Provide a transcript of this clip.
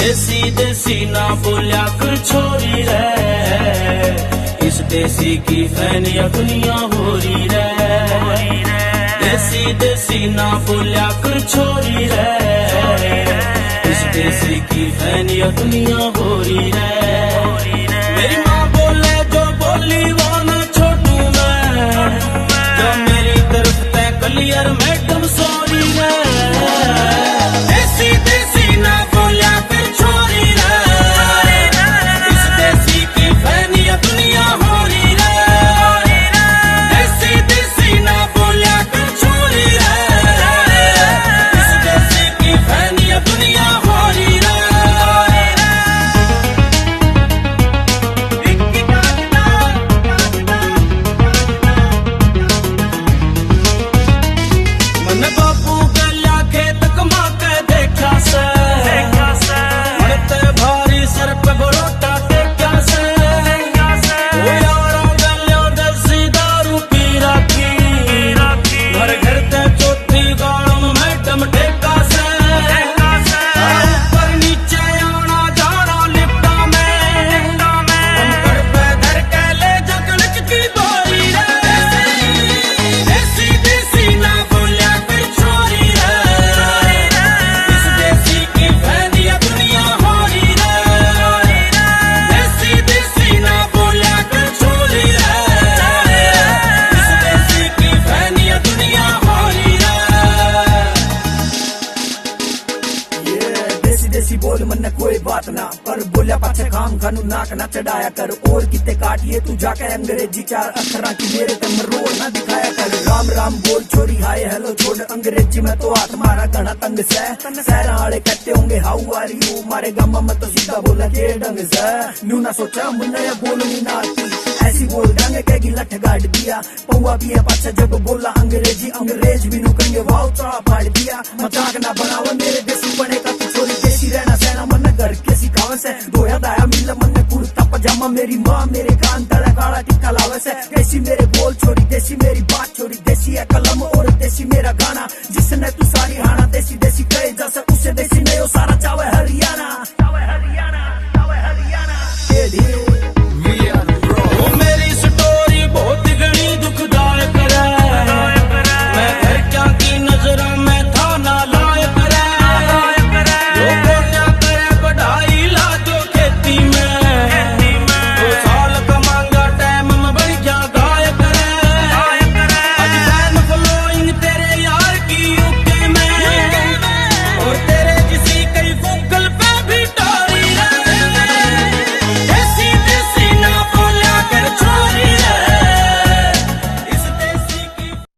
देसी देसी ना बोलिया कर छोरी रे, इस देसी की फैनिया दुनिया हो रही रे। देसी देसी ना बोलिया कर छोरी रे, इस देसी की फैनिया दुनिया हो रही रे। मेरी माँ बोले जो बोली वो ना छोटू मैं, जो मेरी तरफ तय क्लियर मैडम सॉरी रे। देसी देसी ना बोलिया कर छोरी रे, इस देसी की फैनिया दुनिया हो रही रे। देसी देसी ना बोलिया कर छोरी रे, इस देसी की फैनिया दुनिया हो रही रे। मन बापू गल्या खेत कमा के देखा से, मरते भारी सर पे बरोटा देखा से। ओ यारा गल्या देसी दारू पी रखी, घर घर ते चौथी गाड़म मैडम ठेका से। ऊपर नीचे आना जाना लिफ्टा में, कंकड़ पे धर के ले जा कनक की बोरी रे। देसी देसी ना बोलिया कर छोरी रे, इस देसी की फैनिया दुनिया हो रही रे। देसी देसी ना बोलिया कर छोरी रे, इस देसी की फैनिया दुनिया हो रही रे। देसी देसी बोल मन कोई बात ना, पर बोलिया पाछे खाम खानू नाक ना चढ़ाया कर। और किते काटिए तू जाके अंग्रेजी चार अक्षरा की मेरे तम रोड ना दिखाया कर। राम राम बोल छोरी हाय हेलो छोड़ अंग्रेजी में तो हाथ मारा घना तंग से। शहर वाले कहते होंगे हाउ आर यू, मारे गामा में तो सीधा बोला के ढंग से। नू ना सोचा मुन्ना बोलनी ना आती, ऐसी बोल डांगे कहेगी लठ गाड़ दिया। पौवा भी है पाछा जब बोला अंग्रेजी, अंग्रेज भी नू कहेंगे वाव तो फाड़ दिया। मजाक ना बनावा मेरे देसी बने का तू छोरी, देसी रहना सहना मन घर के सिखावे से। दोया दाया मिल मन कुर्ता पजामा, मेरी माँ मेरे कान तड़ा काला टिक्का लावे से। देसी मेरे बोल छोरी, देसी मेरी बात छोरी, देसी है कलम और देसी मेरा गाना। जिसने तू सारी हाना देसी देसी कहे जैसे उसे देसी नहीं हो सारा चावे हरियाणा।